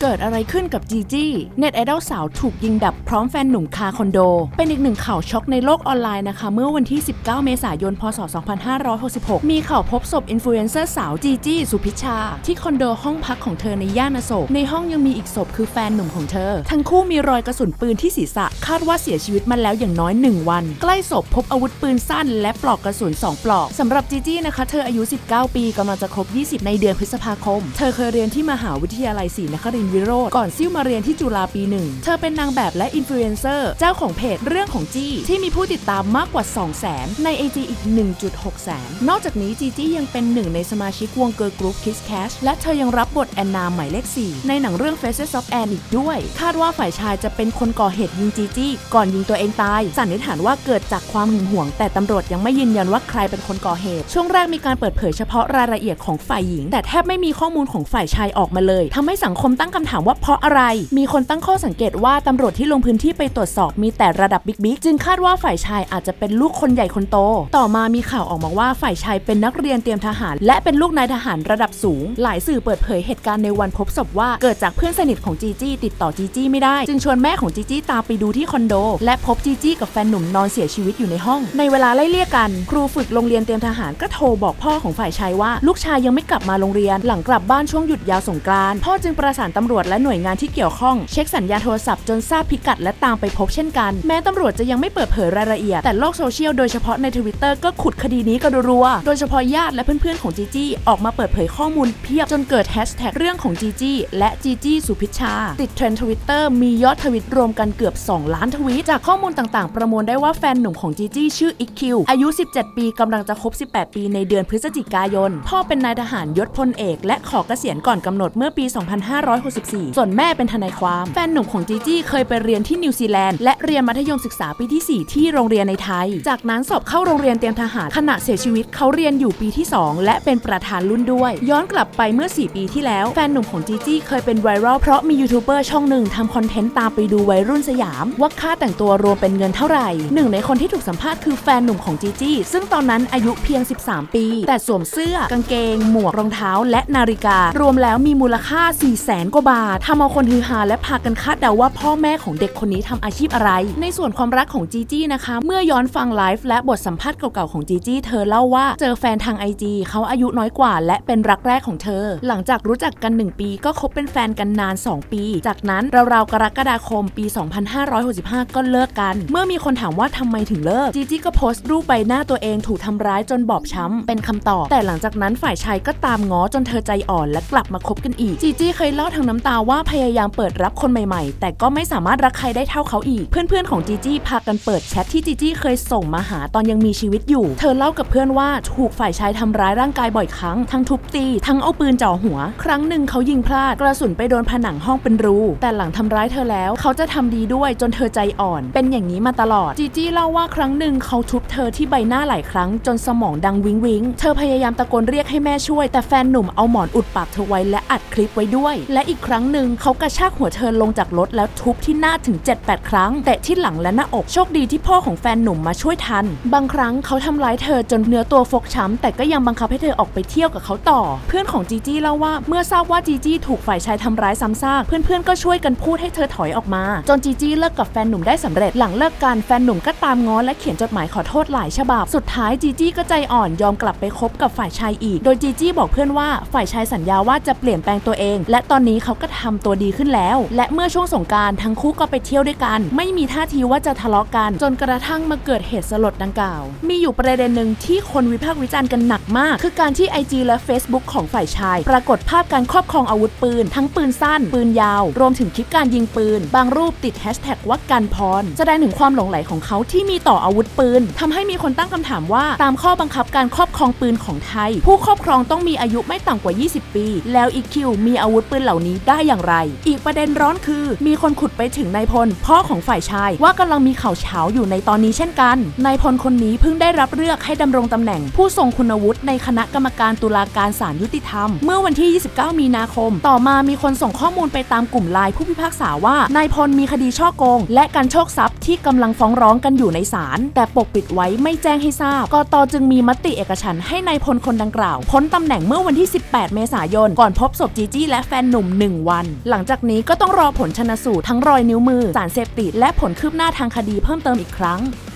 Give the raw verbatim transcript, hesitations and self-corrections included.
เกิดอะไรขึ้นกับจีจี้เน็ตไอดอลสาวถูกยิงดับพร้อมแฟนหนุ่มคาคอนโดเป็นอีกหนึ่งข่าวช็อกในโลกออนไลน์นะคะเมื่อวันที่สิบเก้าเมษายนพศสองพันห้าร้อยหกสิบหกมีข่าวพบศพอินฟลูเอนเซอร์สาวจีจี้สุพิชาที่คอนโดห้องพักของเธอในย่านอโศกในห้องยังมีอีกศพคือแฟนหนุ่มของเธอทั้งคู่มีรอยกระสุนปืนที่ศีรษะคาดว่าเสียชีวิตมาแล้วอย่างน้อยหนึ่งวันใกล้ศพพบอาวุธปืนสั้นและปลอกกระสุนสองปลอกสำหรับจีจี้นะคะเธออายุสิบเก้าปีกำลังจะครบยี่สิบในเดือนพฤษภาคมเธอเคยเรียนที่มหาวิทยาลัยศรีนครินทร์วิโรจน์ก่อนซิ่วมาเรียนที่จุฬาปีหนึ่งเธอเป็นนางแบบและอินฟลูเอนเซอร์เจ้าของเพจเรื่องของจี้ที่มีผู้ติดตามมากกว่า สองแสน ใน ไอ จี อีก หนึ่งจุดหก แสนนอกจากนี้จีจี้ยังเป็นหนึ่งในสมาชิกวงเกิร์ลกรุ๊ป Kiss Cash และเธอยังรับบทแอนนาหมายเลขสี่ในหนังเรื่อง Faces of Anne อีกด้วยคาดว่าฝ่ายชายจะเป็นคนก่อเหตุยิงจีจี้ก่อนยิงตัวเองตายสันนิษฐานว่าเกิดจากความหึงหวงแต่ตำรวจยังไม่ยืนยันว่าใครเป็นคนก่อเหตุช่วงแรกมีการเปิดเผยเฉพาะรายละเอียดของฝ่ายหญิงแต่แทบไม่มีข้อมูลของฝ่ายชายออกมาเลยทำให้สังคมตั้งคำถามว่าเพราะอะไรมีคนตั้งข้อสังเกตว่าตำรวจที่ลงพื้นที่ไปตรวจสอบมีแต่ระดับบิ๊กๆจึงคาดว่าฝ่ายชายอาจจะเป็นลูกคนใหญ่คนโตต่อมามีข่าวออกมาว่าฝ่ายชายเป็นนักเรียนเตรียมทหารและเป็นลูกนายทหารระดับสูงหลายสื่อเปิดเผยเหตุการณ์ในวันพบศพว่าเกิดจากเพื่อนสนิทของจีจี้ติดต่อจีจี้ไม่ได้จึงชวนแม่ของจีจี้ตามไปดูที่คอนโดและพบจีจี้กับแฟนหนุ่มนอนเสียชีวิตอยู่ในห้องในเวลาไล่เลี่ยกันครูฝึกโรงเรียนเตรียมทหารก็โทรบอกพ่อของฝ่ายชายว่าลูกชายยังไม่กลับมาโรงเรียนหลังกลับบ้านช่วงหยุดยาวสงกรานต์พ่อจึงประสานตำรวจและหน่วยงานที่เกี่ยวข้องเช็คสัญญาณโทรศัพท์จนทราบพิกัดและตามไปพบเช่นกันแม้ตำรวจจะยังไม่เปิดเผยรายละเอียดแต่โลกโซเชียลโดยเฉพาะใน ทวิตเตอร์ ก็ขุดคดีนี้กันรัวๆโดยเฉพาะญาติและเพื่อนๆของจีจี้ออกมาเปิดเผยข้อมูลเพียบจนเกิดแฮชแท็กเรื่องของจีจี้และจีจี้สุพิชาติดเทรนด์ ทวิตเตอร์ มียอดทวิตรวมกันเกือบสองล้านทวีตจากข้อมูลต่างๆประมวลได้ว่าแฟนหนุ่มของจีจี้ชื่ออิกคิวอายุสิบเจ็ดปีกำลังจะครบสิบแปดปีในเดือนพฤศจิกายนพ่อเป็นนายทหารยศพลเอกและขอเกษียณก่อนกำหนดเมื่อปีสองพันห้าร้อยหกสิบสี่ส่วนแม่เป็นทนายความแฟนหนุ่มของจีจี้เคยไปเรียนที่นิวซีแลนด์และเรียนมัธยมศึกษาปีที่สี่ที่โรงเรียนในไทยจากนั้นสอบเข้าโรงเรียนเตรียมทหารขณะเสียชีวิตเขาเรียนอยู่ปีที่สองและเป็นประธานรุ่นด้วยย้อนกลับไปเมื่อสี่ปีที่แล้วแฟนหนุ่มของจีจี้เคยเป็นไวรัลเพราะมียูทูบเบอร์ช่องหนึ่งทำคอนเทนต์ตามไปดูวัยรุ่นสยามว่าค่าแต่งตัวรวมเป็นเงินเท่าไหร่หนึ่งในคนที่ถูกสัมภาษณ์คือแฟนหนุ่มของจีจี้ซึ่งตอนนั้นอายุเพียงสิบสามปีแต่สวมเสื้อกางเกงหมวกรองเท้าและนาฬิการวมแล้วมีมูลค่าสี่แสนกว่าบาททำเอาคนฮือฮาและพากันคาดเดาว่าพ่อแม่ของเด็กคนนี้ทำอาชีพอะไรในส่วนความรักของจีจี้นะคะเมื่อย้อนฟังไลฟ์และบทสัมภาษณ์เก่าๆของจีจี้เธอเล่าว่าเจอแฟนทาง ไอ จี เขาอายุน้อยกว่าและเป็นรักแรกของเธอหลังจากรู้จักกันหนึ่งปีก็คบเป็นแฟนกันนานสองปีจากนั้นราวๆกรกฎาคมปีสองพันห้าร้อยหกสิบห้าก็เลิกกันเมื่อมีคนถามว่าทำไมถึงเลิกจีจี้ก็โพสต์รูปใบหน้าตัวเองถูกทำร้ายจนบอบช้ำเป็นคำตอบแต่หลังจากนั้นฝ่ายชายก็ตามง้อจนเธอใจอ่อนและกลับมาคบกันอีกจีจี้เคยเล่าทางน้ำตาว่าพยายามเปิดรับคนใหม่ๆแต่ก็ไม่สามารถรักใครได้เท่าเขาอีกเพื่อนๆของจีจี้พากันเปิดแชทที่จีจี้เคยส่งมาหาตอนยังมีชีวิตอยู่เธอเล่ากับเพื่อนว่าถูกฝ่ายชายทำร้ายร่างกายบ่อยครั้งทั้งทุบตีทั้งเอาปืนจ่อหัวครั้งหนึ่งเขายิงพลาดกระสุนไปโดนผนังห้องเป็นรูแต่หลังทำร้ายเธอแล้วเขาจะทำดีด้วยจนเธอใจอ่อนเป็นอย่างนี้มาตลอดจีจี้เล่าว่าครั้งหนึ่งเขาทุบเธอที่ใบหน้าหลายครั้งจนสมองดังวิงวิงเธอพยายามตะโกนเรียกให้แม่ช่วยแต่แฟนหนุ่มเอาหมอนอุดปากเธอไว้และอัดคลิปไว้ด้วยและอีกครั้งหนึ่งเขากระชากหัวเธอลงจากรถแล้วทุบที่หน้าถึง เจ็ดแปด ครั้งแต่ที่หลังและหน้าอกโชคดีที่พ่อของแฟนหนุ่มมาช่วยทันบางครั้งเขาทำร้ายเธอจนเนื้อตัวฟกช้ำแต่ก็ยังบังคับให้เธอออกไปเที่ยวกับเขาต่อเพื่อนของจีจี้เล่าว่าเมื่อทราบว่าจีจี้ถูกฝ่ายชายทำร้ายซ้ำซากเพื่อนๆก็ช่วยกันพูดให้เธอถอยออกมาจนจีจี้เลิกกับแฟนหนุ่มได้สำเร็จหลังเลิกกันแฟนหนุ่มก็ตามง้อและเขียนจดหมายขอโทษหลายฉบับสุดท้ายจีจี้ก็ใจอ่อนยอมกลับไปคบกับฝ่ายชายอีกโดยจีจี้บอกเพื่อนว่าฝ่ายชายสัญญาว่าจะเปลี่ยนแปลงตัวเองและตอนนี้เขาก็ทำตัวดีขึ้นแล้วและเมื่อช่วงสงกรานต์ทั้งคู่ก็ไปเที่ยวด้วยกันไม่มีท่าทีว่าจะทะเลาะกันจนกระทั่งมาเกิดเหตุสลดดังกล่าวมีอยู่ประเด็นหนึ่งที่คนวิพากษ์วิจารณ์กันหนักมากคือการที่ ไอ จี และ Facebook ของฝ่ายชายปรากฏภาพการครอบครองอาวุธปืนทั้งปืนสั้นปืนยาวรวมถึงคลิปการยิงปืนบางรูปติดแฮชแท็กว่ากันพรแสดงถึงความหลงใหลของเขาที่มีต่ออาวุธปืนทำให้มีคนตั้งคำถามว่าตามข้อบังคับการครอบครองปืนของไทยผู้ครอบครองต้องมีอายุไม่ต่ำกว่ายี่สิบปีแล้วอีคิวมีอาวุธปืนเหล่านี้ได้อย่างไรอีกประเด็นร้อนคือมีคนขุดไปถึงนายพลพ่อของฝ่ายชายว่ากำลังมีข่าวเฉาอยู่ในตอนนี้เช่นกันนายพลคนนี้เพิ่งได้รับเลือกให้ดำรงตำแหน่งผู้ทรงคุณวุฒิในคณะกรรมการตุลาการศาลยุติธรรมเมื่อวันที่ยี่สิบเก้ามีนาคมต่อมามีคนส่งข้อมูลไปตามกลุ่มไลน์ผู้พิพากษาว่านายพลมีคดีฉ้อโกงและการโชคทรัพย์ที่กำลังฟ้องร้องกันอยู่ในศาลแต่ปกปิดไว้ไม่แจ้งให้ทราบกต.จึงมีมติเอกฉันท์ให้นายพลคนดังกล่าวพ้นตำแหน่งเมื่อวันที่สิบแปดเมษายนก่อนพบศพจีจี้และแฟนหนุ่มหนึ่งวันหลังจากนี้ก็ต้องรอผลชันสูตรทั้งรอยนิ้วมือสารเสพติดและผลคืบหน้าทางคดีเพิ่มเติมอีกครั้ง